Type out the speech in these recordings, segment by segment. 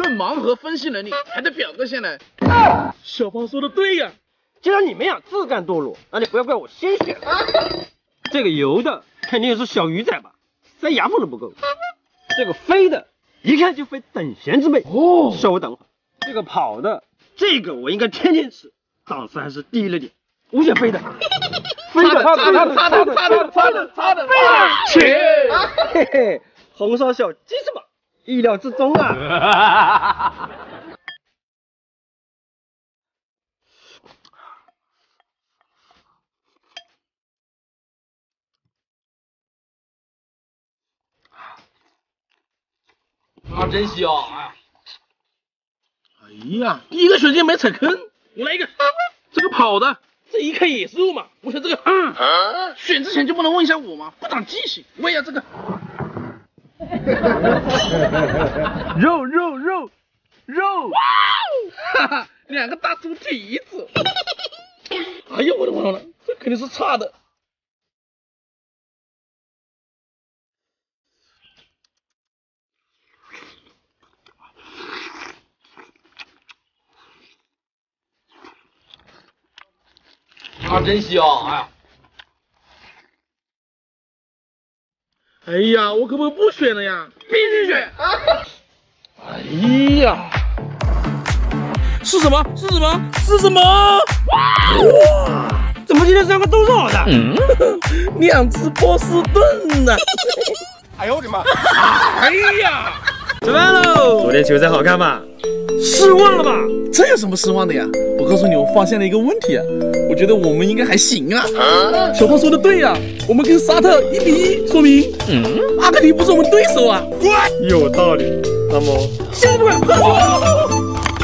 论盲盒分析能力还得表个现来。小胖说的对呀， 既然你们俩自甘堕落，那你不要怪我先选了。这个游的肯定是小鱼仔吧，塞牙缝都不够。这个飞的，一看就非等闲之辈。哦，稍微等会儿。这个跑的，这个我应该天天吃，档次还是低了点。我选飞的。飞的，擦的，切！嘿嘿，红烧小鸡翅膀，意料之中啊。 啊，真香！哎呀，第一个选项没踩坑，我来一个。这个跑的，这一看也是肉嘛，我选这个。选之前就不能问一下我吗？不长记性。我也要这个。肉！哇！哈哈，两个大猪蹄子。哎呀，我的妈了，这肯定是差的。啊，真香！哎呀，我可不可以不选了呀？必须选！哎呀，是什么？哇！ 怎么今天三个都是好的？ 两只波士顿呢！ 哎呦我的妈！ 哎呀， 吃饭喽！昨天球赛好看吧？失望了吧？ 这有什么失望的呀？我告诉你，我发现了一个问题啊，我觉得我们应该还行啊。小胖说的对呀，我们跟沙特1比1，说明阿根廷不是我们对手啊。 有道理。那么现在就快喝酒。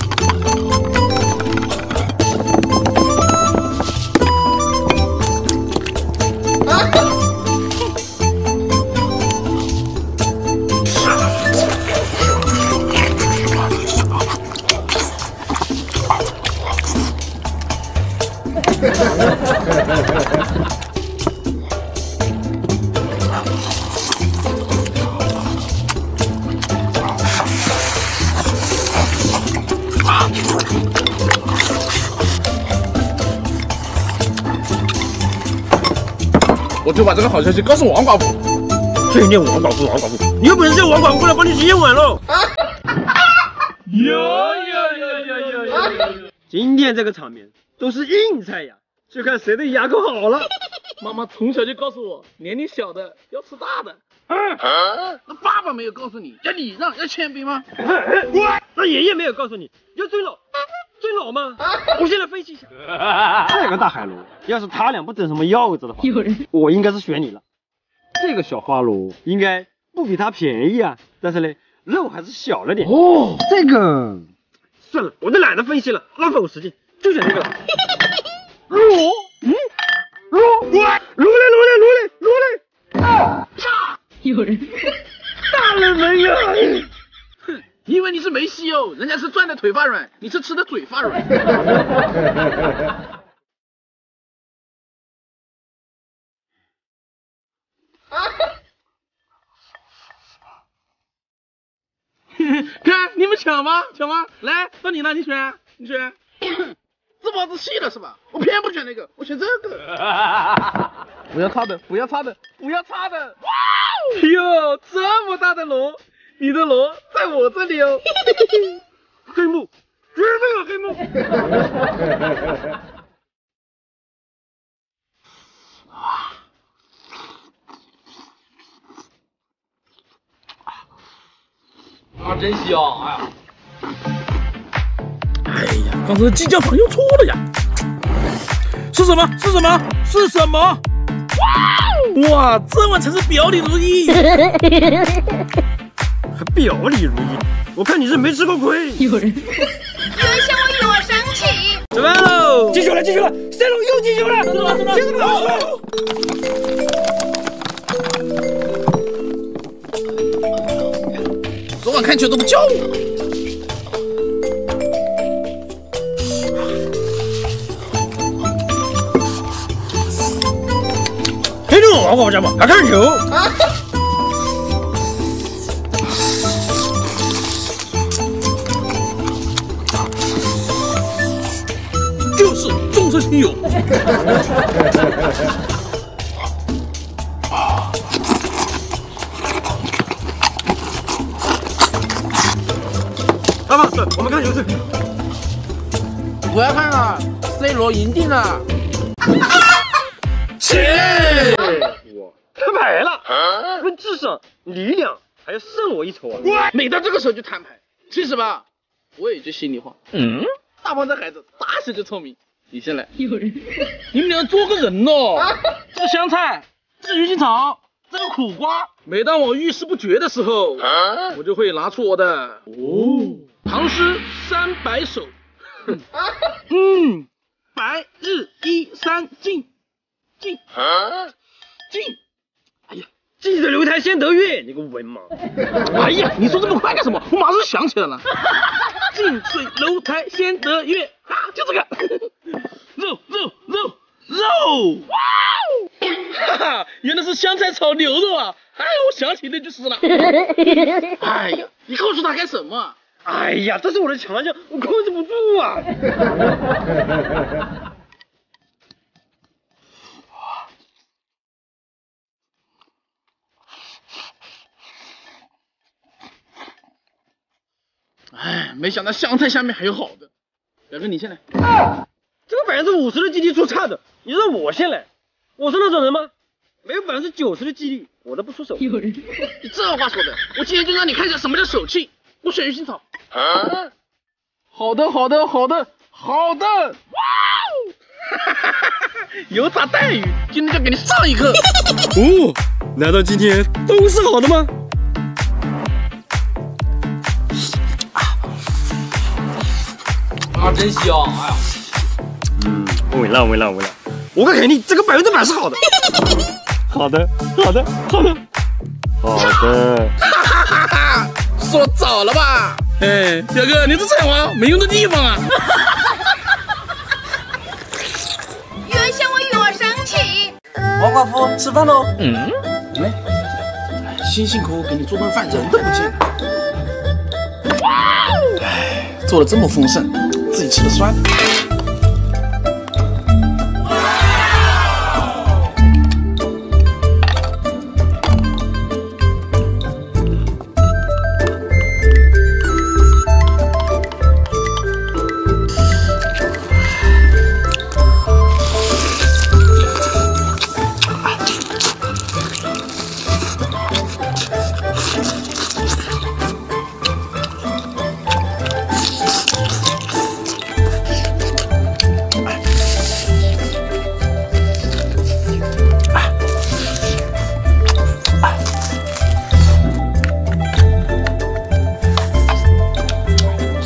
我就把这个好消息告诉王寡妇。 天天王寡妇，你有本事叫王寡妇过来帮你洗洗碗喽！ 有！ 今天这个场面都是硬菜呀，就看谁的牙口好了。 妈妈从小就告诉我，年龄小的要吃大的。那爸爸没有告诉你要礼让要谦卑吗？ 那爷爷没有告诉你要尊老吗？我现在分析一下，这个大海螺要是他俩不整什么药子的话，我应该是选你了。这个小花螺应该不比它便宜啊，但是呢肉还是小了点。哦，这个算了，我都懒得分析了，浪费我时间，就选这个。螺嘞！ 有人大人没有。 哼，因为你是梅西哦，人家是赚的腿发软，你是吃的嘴发软。看你们抢吗？来，到你了，你选。自暴自弃了是吧？我偏不选那个，我选这个。不要擦的！哇！哟，这么大的螺，你的螺在我这里哦。 黑幕，绝对有黑幕。 啊，真香！哎呀，刚才的激将法又错了呀！是什么？哇，这碗才是表里如一。 还表里如一，我看你是没吃过亏。 有人向我生气。 吃饭喽！进球了，三龙又进球了！接着跑！ 昨晚看球都不叫我。 黑洞王寡妇家嘛，还看球？ 色亲友。 爸爸，我们看球赛。 不要看了 ，C 罗赢定了。起！ 我摊牌了，论智商、力量还要胜我一筹啊！ 每到这个时候就摊牌。其实吧，我有一句心里话，大胖这孩子打小就聪明。你先来。有人，你们俩做个人哦。这个香菜，这个鱼腥草，这个苦瓜，每当我遇事不决的时候，我就会拿出我的唐诗300首。白日依山尽。 哎呀，记得楼台先得月，你个文盲！ 哎呀，你说这么快干什么？我马上就想起来了。近水楼台先得月，就这个。肉，哇哦！哈哈，原来是香菜炒牛肉啊！哎，我想起那句诗了。哎呀，你告诉他干什么？ 哎呀，这是我的强项，我控制不住啊！ 哎，没想到香菜下面还有好的。表哥，你先来。 这个50%的记忆力出差的，你让我先来？我是那种人吗？没有90%的记忆力，我都不出手。有人， 你这话说的，我今天就让你看一下什么叫手气。我选鱼腥草。好的。哇哦！油炸带鱼，今天就给你上一课。 哦，难道今天都是好的吗？ 真香！哎呀， 稳了。我敢肯定，这个100%是好的。好的。 哈哈哈！说早了吧？哎，表哥，你这菜花没用的地方啊！ 原先我有生气。 王寡妇，吃饭喽。来，辛辛苦苦给你做顿饭，人都不见了。哎，做的这么丰盛，自己吃的酸。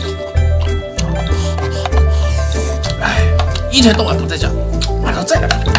一天到晚不在家，晚上再来。